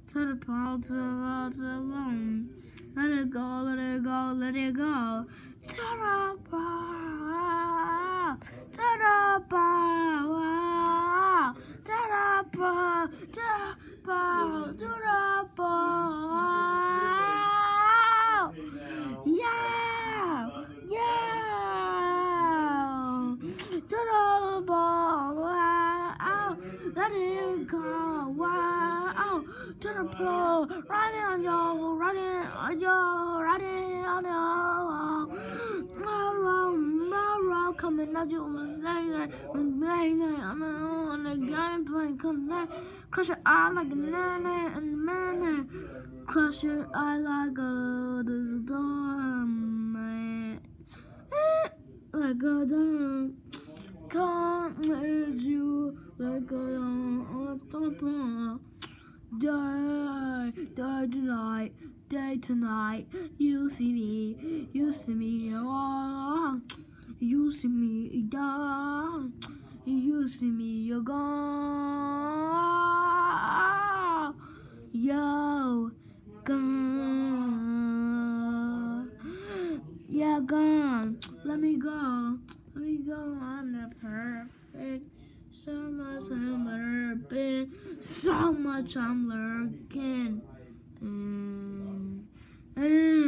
to the pole, to the bone. Let it go, let it go, let it go. To the ball, to the ball, to the ball, to the ball, to the ball. Yeah, yeah. To the ball, wow. Let it go, wow. To the ball, riding on yo, riding on yo, riding on yo. Coming at you on the on the gameplay, connect, crush your eye like a nana and a man, crush your eye like a man, like a dog. Can't let you like a dog. Die tonight, day tonight. You see me, oh, you see me, die. You see me, you're gone. Yo, gone. Yeah, gone. Let me go. Let me go. I'm the perfect. So much I'm lurking. So much I'm lurking.